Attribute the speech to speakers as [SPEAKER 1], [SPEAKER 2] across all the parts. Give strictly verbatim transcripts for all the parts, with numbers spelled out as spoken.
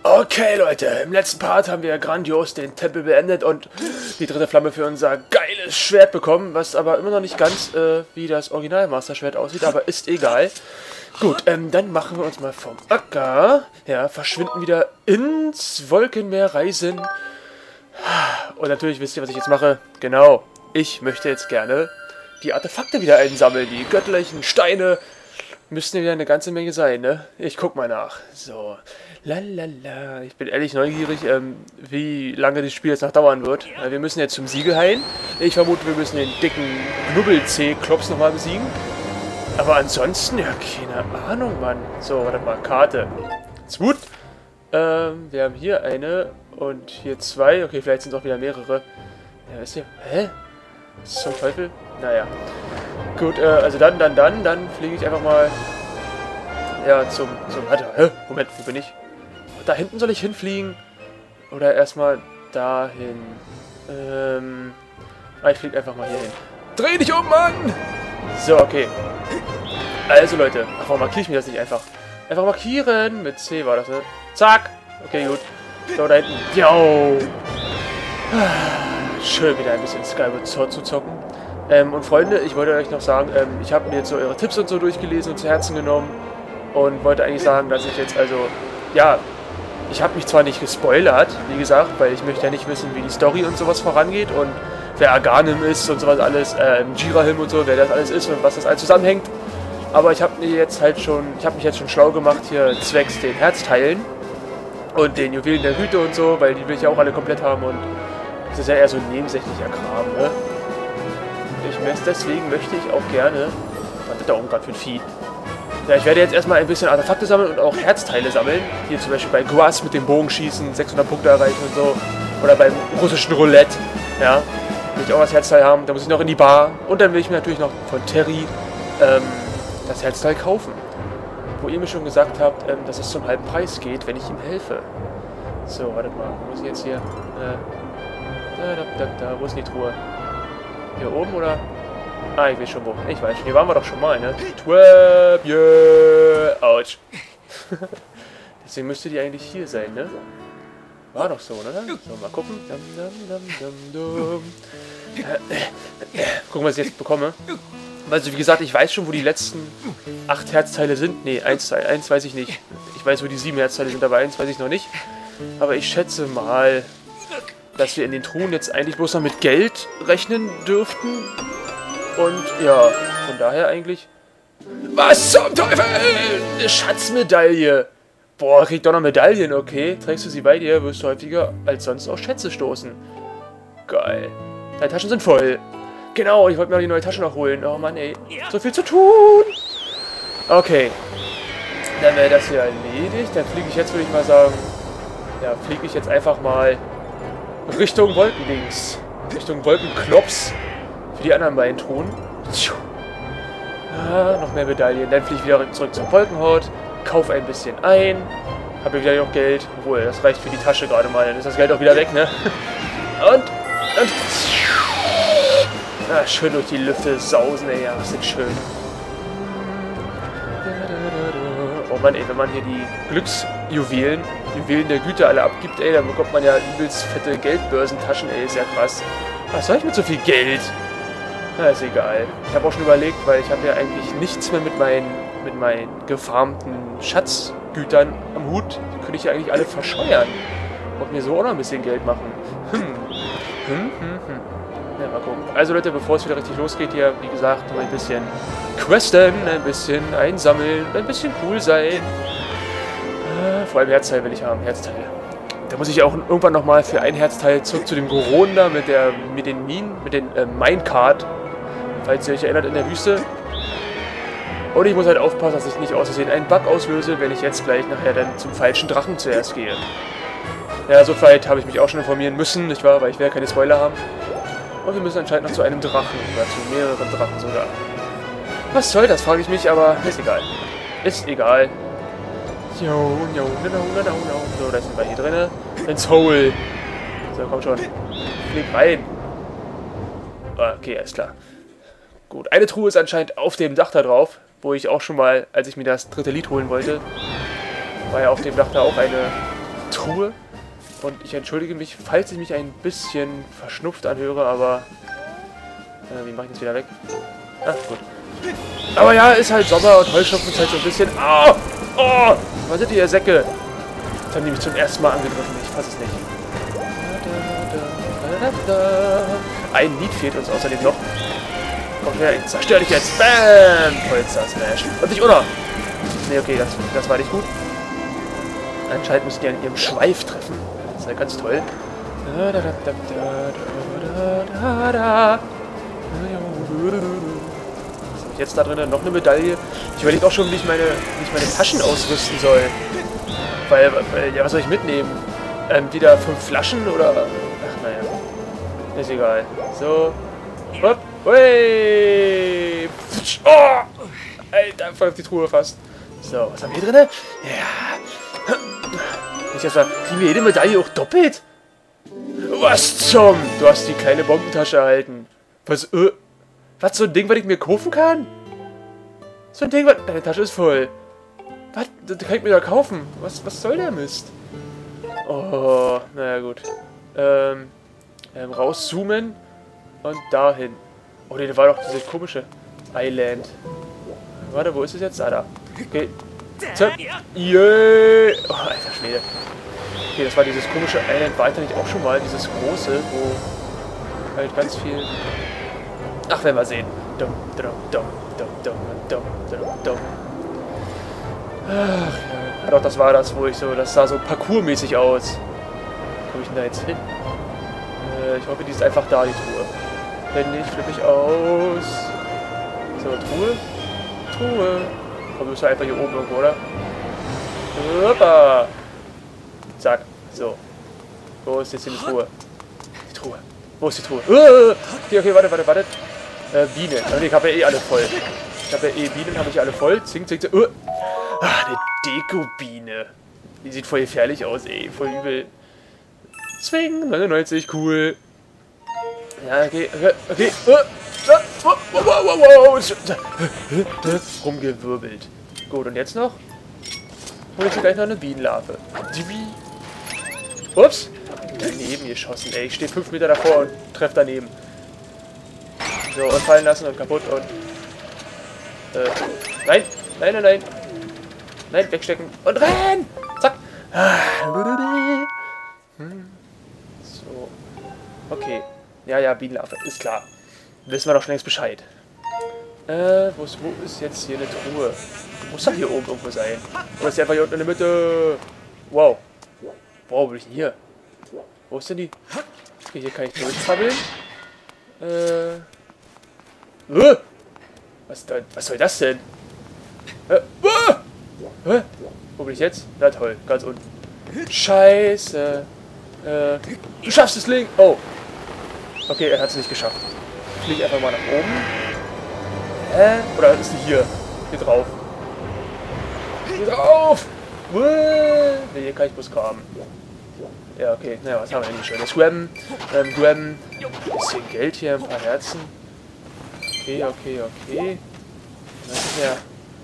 [SPEAKER 1] Okay, Leute, im letzten Part haben wir grandios den Tempel beendet und die dritte Flamme für unser geiles Schwert bekommen, was aber immer noch nicht ganz äh, wie das Original Master Schwert aussieht, aber ist egal. Gut, ähm, dann machen wir uns mal vom Acker, ja, verschwinden wieder ins Wolkenmeer reisen. Und natürlich wisst ihr, was ich jetzt mache. Genau, ich möchte jetzt gerne die Artefakte wieder einsammeln, die göttlichen Steine. Müssten ja wieder eine ganze Menge sein, ne? Ich guck mal nach. So. Lalala. Ich bin ehrlich neugierig, ähm, wie lange das Spiel jetzt noch dauern wird. Äh, wir müssen jetzt zum Siegelhain. Ich vermute, wir müssen den dicken Knubbel-C-Klops nochmal besiegen. Aber ansonsten, ja, keine Ahnung, Mann. So, warte mal, Karte. Gut. Ähm, wir haben hier eine und hier zwei. Okay, vielleicht sind es auch wieder mehrere. Ja, ist hier... Hä? Was ist zum Teufel? Naja. Gut, äh, also dann, dann, dann, dann fliege ich einfach mal... Ja, zum... zum warte, hä? Moment, wo bin ich? Da hinten soll ich hinfliegen? Oder erstmal dahin? Ähm... Ah, ich fliege einfach mal hier hin. Dreh dich um, Mann! So, okay. Also, Leute. Ach, warum markiere ich mir das nicht einfach? Einfach markieren! Mit C war das, ne? Zack! Okay, gut. So, da hinten. Yo! Schön wieder ein bisschen Skyward Sword zu zocken. Ähm, und Freunde, ich wollte euch noch sagen, ähm, ich habe mir jetzt so eure Tipps und so durchgelesen und zu Herzen genommen. Und wollte eigentlich sagen, dass ich jetzt also... Ja, ich habe mich zwar nicht gespoilert, wie gesagt, weil ich möchte ja nicht wissen, wie die Story und sowas vorangeht und wer Aghanim ist und sowas alles, äh, Jirahim und so, wer das alles ist und was das alles zusammenhängt. Aber ich habe mir jetzt halt schon, ich habe mich jetzt schon schlau gemacht hier zwecks den Herzteilen und den Juwelen der Güte und so, weil die will ich ja auch alle komplett haben und das ist ja eher so ein nebensächlicher Kram, ne? Ich möchte, deswegen möchte ich auch gerne, was ist da oben gerade für ein Vieh? Ja, ich werde jetzt erstmal ein bisschen Artefakte sammeln und auch Herzteile sammeln. Hier zum Beispiel bei Guas mit dem Bogenschießen, sechshundert Punkte erreichen und so. Oder beim russischen Roulette, ja. Will ich auch das Herzteil haben, da muss ich noch in die Bar. Und dann will ich mir natürlich noch von Terry ähm, das Herzteil kaufen. Wo ihr mir schon gesagt habt, ähm, dass es zum halben Preis geht, wenn ich ihm helfe. So, wartet mal, wo muss ich jetzt hier? Äh, da, da, da, da, wo ist denn die Truhe? Hier oben oder? Ah, ich weiß schon wo. Ich weiß schon, hier waren wir doch schon mal, ne? Twab, yeah. Autsch. Deswegen müsste die eigentlich hier sein, ne? War doch so, oder? So, mal gucken. Dum, dum, dum, dum, dum. Gucken, was ich jetzt bekomme. Also, wie gesagt, ich weiß schon, wo die letzten acht Herzteile sind. Ne, eins, eins weiß ich nicht. Ich weiß, wo die sieben Herzteile sind, aber eins weiß ich noch nicht. Aber ich schätze mal, dass wir in den Truhen jetzt eigentlich bloß noch mit Geld rechnen dürften. Und ja, von daher eigentlich... Was zum Teufel? Eine Schatzmedaille! Boah, krieg doch noch Medaillen, okay. Trägst du sie bei dir, wirst du häufiger als sonst auf Schätze stoßen. Geil. Deine Taschen sind voll. Genau, ich wollte mir noch die neue Tasche noch holen. Oh Mann, ey. So viel zu tun. Okay. Dann wäre das hier erledigt. Dann fliege ich jetzt, würde ich mal sagen... Ja, fliege ich jetzt einfach mal Richtung Wolkendings. Richtung Wolkenklops. Für die anderen beiden Truhen. Ah, noch mehr Medaillen. Dann fliege ich wieder zurück zur Wolkenhaut. Kaufe ein bisschen ein. Habe wieder noch Geld. Obwohl, das reicht für die Tasche gerade mal. Dann ist das Geld auch wieder weg, ne? Und... und ah, schön durch die Lüfte sausen, ey. Ja, das ist schön. Oh Mann, ey, wenn man hier die Glücksjuwelen, Juwelen der Güte alle abgibt, ey, dann bekommt man ja übelst fette Geldbörsentaschen, ey. Ist ja krass. Was soll ich mit so viel Geld? Na, ist egal. Ich habe auch schon überlegt, weil ich habe ja eigentlich nichts mehr mit meinen, mit meinen gefarmten Schatzgütern am Hut. Die könnte ich ja eigentlich alle verscheuern. Und mir so auch noch ein bisschen Geld machen. Hm. Hm, hm, hm. Ja, mal gucken. Also Leute, bevor es wieder richtig losgeht hier, wie gesagt, noch ein bisschen questen, ein bisschen einsammeln, ein bisschen cool sein. Äh, vor allem Herzteil will ich haben, Herzteil. Da muss ich auch irgendwann nochmal für ein Herzteil zurück zu dem Goron da mit, der, mit den Minen, mit den äh, Minecart. Falls ihr euch erinnert, in der Wüste. Und ich muss halt aufpassen, dass ich nicht aus Versehen einen Bug auslöse, wenn ich jetzt gleich nachher dann zum falschen Drachen zuerst gehe. Ja, so weit habe ich mich auch schon informieren müssen, nicht wahr? Weil ich will ja keine Spoiler haben. Und wir müssen anscheinend noch zu einem Drachen, oder zu mehreren Drachen sogar. Was soll das, frage ich mich, aber ist egal. Ist egal. Jo, jo, no, no, no, no, no. So, da sind wir hier drin. Ins Hole. So, komm schon. Flieg rein. Okay, alles klar. Gut, eine Truhe ist anscheinend auf dem Dach da drauf, wo ich auch schon mal, als ich mir das dritte Lied holen wollte, war ja auf dem Dach da auch eine Truhe. Und ich entschuldige mich, falls ich mich ein bisschen verschnupft anhöre, aber... Äh, wie mache ich das wieder weg? Ah, gut. Aber ja, ist halt Sommer und Heuschnupfen ist halt so ein bisschen... Oh! Oh! Was sind die, ihr Säcke? Jetzt haben die mich zum ersten Mal angegriffen. Ich fasse es nicht. Ein Lied fehlt uns außerdem noch. Komm her, ich zerstör dich jetzt. Bam! Polster Smash. Und nicht oder? Ne, okay, das, das war nicht gut. Anscheinend müssen die an ihrem Schweif treffen. Das ist ja ganz toll. Was habe ich jetzt da drin? Noch eine Medaille. Ich überlege auch schon, wie ich meine, wie ich meine Taschen ausrüsten soll. Weil, weil, ja, was soll ich mitnehmen? Ähm, wieder fünf Flaschen oder... Ach, naja. Ist egal. So. Hopp. Hui. Oh! Alter, voll auf die Truhe fast. So, was haben wir hier drin? Ja. Ich erstmal, kriegen wir jede Medaille auch doppelt? Was zum? Du hast die kleine Bombentasche erhalten. Was, äh, was, so ein Ding, was ich mir kaufen kann? So ein Ding, was, deine Tasche ist voll. Was, das kann ich mir da kaufen. Was, was soll der Mist? Oh, naja, gut. Ähm, ähm, rauszoomen und dahin. Oh, ne, da war doch dieses komische Island. Warte, wo ist es jetzt? Ah, da. Okay. Zap. Yeah. Oh, alter Schwede. Okay, das war dieses komische Island. War nicht auch schon mal dieses große, wo halt ganz viel... Ach, werden wir sehen. Dum, dum, dum, dum, dum, dum, dum, dum. Ach, ja. Ja, doch, das war das, wo ich so... Das sah so parkourmäßig aus. Wo komme ich denn da jetzt hin? Äh, ich hoffe, die ist einfach da, die Truhe. Wenn nicht, flippe ich aus. So, Truhe. Truhe. Komm, du bist ja einfach hier oben irgendwo, oder? Hoppa. Zack. So. Wo ist jetzt hier die Truhe? Die Truhe. Wo ist die Truhe? Uh, okay, okay, warte, warte, warte. Äh, Biene. Oh, nee, ich habe ja eh alle voll. Ich habe ja eh Bienen, habe ich alle voll. Zing, zing, zing. Uh. Ah, eine Deko-Biene. Die sieht voll gefährlich aus, ey. Voll übel. Zwing, neunundneunzig, cool. Ja, okay, okay, okay. Uh. Wow, wow, wow, wow. Rumgewirbelt. Gut, und jetzt noch? Hol ich hier gleich noch eine Bienenlarve. Ups. Daneben geschossen, ey. Ich stehe fünf Meter davor und treffe daneben. So, und fallen lassen und kaputt und... Äh, nein, nein, nein, nein. Nein, wegstecken und rennen! Zack. So. Okay. Ja, ja, Bienenlarve, ist klar. Wissen wir doch schon längst Bescheid. Äh, wo ist, wo ist jetzt hier eine Truhe? Muss doch hier oben irgendwo sein. Oder ist die einfach hier unten in der Mitte? Wow. Wow, wo bin ich denn hier? Wo ist denn die? Okay, hier kann ich durchkrabbeln. Äh. Uh, was, da, was soll das denn? Äh, uh, uh, wo bin ich jetzt? Na toll, ganz unten. Scheiße. Äh, du schaffst es, Link. Oh. Okay, er hat es nicht geschafft. Fliege einfach mal nach oben. Hä? Oder ist die hier? Hier drauf. Hier drauf! Ne, hier kann ich bloß graben. Ja, okay. Naja, was haben wir denn hier schönes? Grabben. Ähm, grabben. Bisschen Geld hier, ein paar Herzen. Okay, okay, okay. Ja.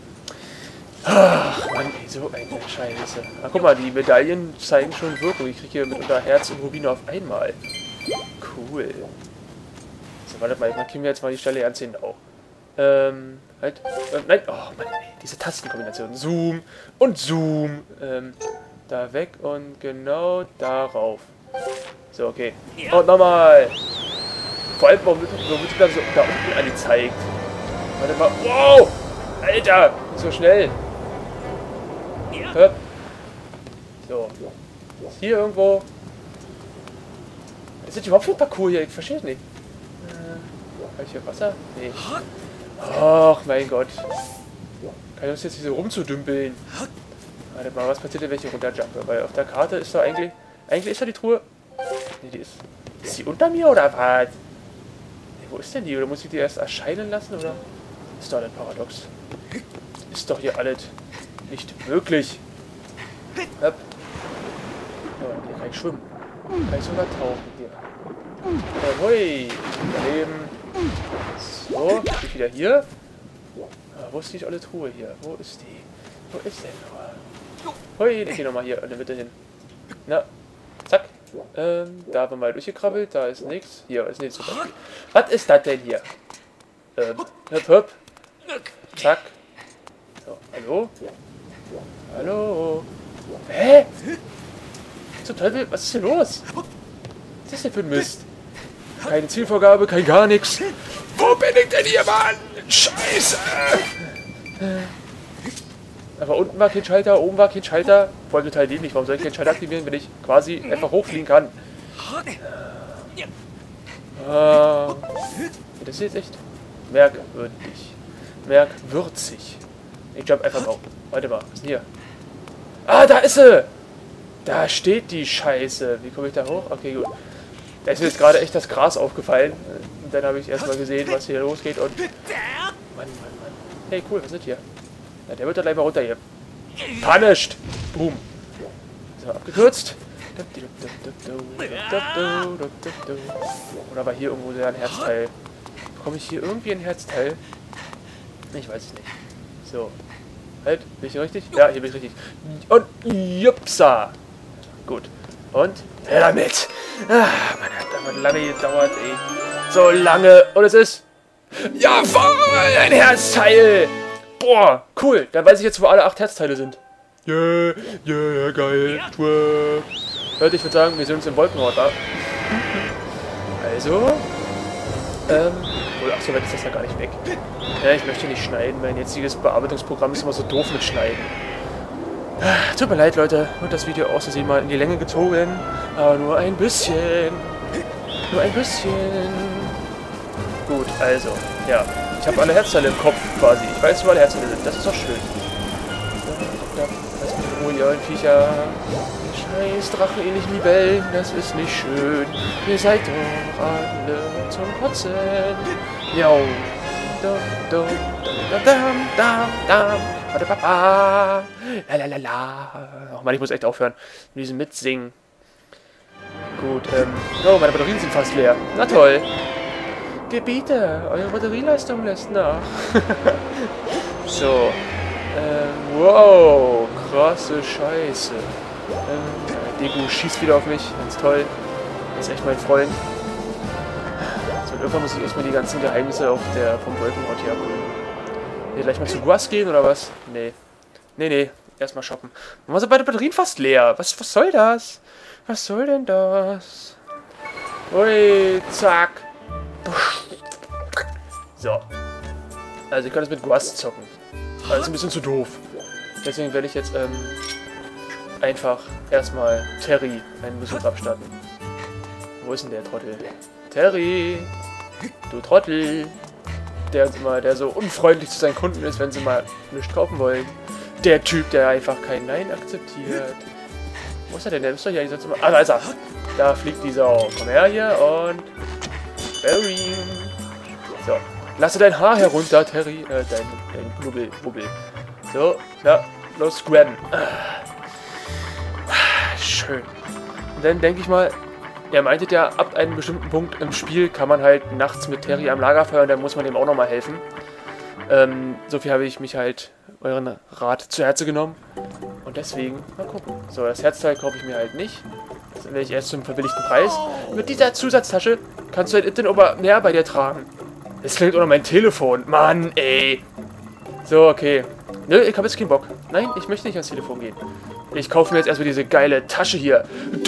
[SPEAKER 1] Ach, Mann, ey, so eine Scheiße. Ach, guck mal, die Medaillen zeigen schon Wirkung. Ich kriege hier mitunter Herz und Rubine auf einmal. Cool. So, warte mal, markieren wir jetzt mal die Stelle ganz genau. Ähm, halt. Ähm, nein, oh Mann, ey, diese Tastenkombination. Zoom und Zoom. Ähm, da weg und genau darauf. So, okay. Und nochmal. Vor allem, warum wird das so da unten angezeigt? Warte mal. Wow! Alter! So schnell. Hör. So. Ist hier irgendwo. Ist das überhaupt für ein Parcours hier? Ich verstehe es nicht. Äh, habe ich hier Wasser? Nee. Ach, mein Gott. Kann ich jetzt hier so rumzudümpeln? Warte mal, was passiert denn, wenn ich hier runterjumpe? Weil auf der Karte ist da eigentlich... Eigentlich ist da die Truhe... Nee, die ist... Ist die unter mir oder was? Nee, wo ist denn die? Oder muss ich die erst erscheinen lassen, oder? Ist doch ein Paradox. Ist doch hier alles nicht möglich. Hopp. Ja, hier kann ich schwimmen. Kann ich sogar tauchen hier. Ja, hui. Daneben. So, bin ich wieder hier. Ah, wo ist die olle Truhe hier? Wo ist die? Wo ist denn nur? Hui, ich gehe nochmal hier in der Mitte hin. Na, zack. Ähm, da haben wir mal durchgekrabbelt, da ist nichts. Hier, was ist nichts zum Beispiel. Was ist das denn hier? Ähm, hüpp, hüpp. Zack. So, hallo? Hallo? Hä? Zum Teufel, was ist denn los? Was ist das denn für ein Mist? Keine Zielvorgabe, kein gar nichts. Wo bin ich denn hier, Mann? Scheiße! Aber unten war kein Schalter, oben war kein Schalter. Voll total dämlich. Warum soll ich keinen Schalter aktivieren, wenn ich quasi einfach hochfliegen kann? Ah, das ist jetzt echt merkwürdig. Merkwürzig. Ich jump einfach drauf. Warte mal, was ist denn hier? Ah, da ist sie! Da steht die Scheiße. Wie komme ich da hoch? Okay, gut. Da ist mir jetzt gerade echt das Gras aufgefallen. Und dann habe ich erstmal gesehen, was hier losgeht. Und Mann, Mann, Mann. Hey, cool, was ist das hier? Na, der wird da gleich mal runter hier. Punished! Boom. So, abgekürzt. Oder war hier irgendwo ein Herzteil? Bekomme ich hier irgendwie ein Herzteil? Ich weiß es nicht. So. Halt, bin ich hier richtig? Ja, hier bin ich richtig. Und jupsa! Gut. Und? Ja, damit! Ah, Mann, hat aber lange gedauert, ey. So lange. Und es ist... Jawohl! Ein Herzteil! Boah, cool. Dann weiß ich jetzt, wo alle acht Herzteile sind. Yeah, yeah, geil. Twerk. Leute, ich würde sagen, wir sehen uns im Wolkenort da. Also. Ähm. Ach so, weit ist das ja gar nicht weg. Ja, ich möchte nicht schneiden. Mein jetziges Bearbeitungsprogramm ist immer so doof mit Schneiden. Tut mir leid, Leute. Und das Video auszusehen mal in die Länge gezogen. Aber nur ein bisschen. Nur ein bisschen. Gut, also. Ja. Ich habe alle Herzteile im Kopf quasi. Ich weiß, wo alle Herzteile sind. Das ist doch schön. Lass mich in Ruhe, ihr ollen Viecher. Scheiß drachenähnlichen Libellen, das ist nicht schön. Ihr seid doch alle zum Kotzen. Ja. Ach man, ich muss echt aufhören mit diesem Mitsingen. Gut, ähm. Oh, meine Batterien sind fast leer. Na toll. Gebiete, eure Batterieleistung lässt nach. So. Ähm, wow. Krasse Scheiße. Ähm, Degu schießt wieder auf mich. Ganz toll. Das ist echt mein Freund. So, und irgendwann muss ich erstmal die ganzen Geheimnisse auf der, vom Wolkenort hier abholen. Hier gleich mal zu Guas gehen, oder was? Nee. Nee, nee. Erstmal shoppen. Dann waren sie beide Batterien fast leer. Was, was soll das? Was soll denn das? Ui, zack. So. Also ich kann das mit Guas zocken. Aber das ist ein bisschen zu doof. Deswegen werde ich jetzt ähm, einfach erstmal Terry einen Besuch abstatten. Wo ist denn der Trottel? Terry! Du Trottel! Der, ist immer, der so unfreundlich zu seinen Kunden ist, wenn sie mal nichts kaufen wollen. Der Typ, der einfach kein Nein akzeptiert. Wo ist er denn? Der ist doch hier sonst immer... Ah, da ist er! Da fliegt die Sau. Komm her hier und... Barry! So. Lasse dein Haar herunter, Terry. Äh, dein, dein Knubbel, Wubbel. So, na, los, grabben. Ah, schön. Und dann denke ich mal, ihr meintet ja, ab einem bestimmten Punkt im Spiel kann man halt nachts mit Terry am Lagerfeuer und dann muss man dem auch nochmal helfen. Ähm, so viel habe ich mich halt euren Rat zu Herze genommen. Und deswegen, mal gucken. So, das Herzteil kaufe ich mir halt nicht. Das werde ich erst zum verbilligten Preis. Mit dieser Zusatztasche kannst du halt den Ober mehr bei dir tragen. Es klingt auch noch mein Telefon. Mann, ey. So, okay. Nö, ich habe jetzt keinen Bock. Nein, ich möchte nicht ans Telefon gehen. Ich kaufe mir jetzt erstmal diese geile Tasche hier.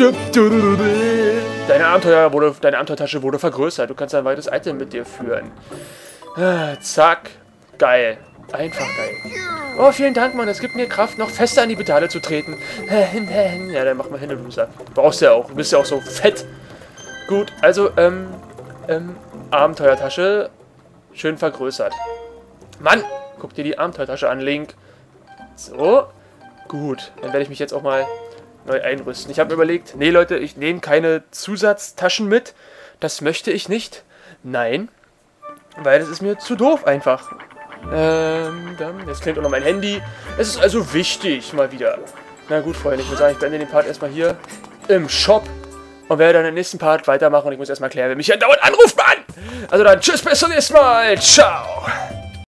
[SPEAKER 1] Deine, Abenteuer wurde, deine Abenteuertasche wurde vergrößert. Du kannst ein weiteres Item mit dir führen. Ah, zack. Geil. Einfach geil. Oh, vielen Dank, Mann. Es gibt mir Kraft, noch fester an die Pedale zu treten. Ja, dann mach mal hin, du Loser. Brauchst du ja auch. Du bist ja auch so fett. Gut, also, ähm, ähm, Abenteuertasche. Schön vergrößert. Mann! Guck dir die Abenteuertasche an, Link. So. Gut. Dann werde ich mich jetzt auch mal neu einrüsten. Ich habe mir überlegt, nee, Leute, ich nehme keine Zusatztaschen mit. Das möchte ich nicht. Nein. Weil das ist mir zu doof einfach. Ähm, dann, jetzt klingt auch noch mein Handy. Es ist also wichtig, mal wieder. Na gut, Freunde, ich muss sagen, ich beende den Part erstmal hier im Shop. Und werde dann im nächsten Part weitermachen. Und ich muss erstmal klären, wer mich hier dauernd anruft, Mann! Also dann, tschüss, bis zum nächsten Mal. Ciao!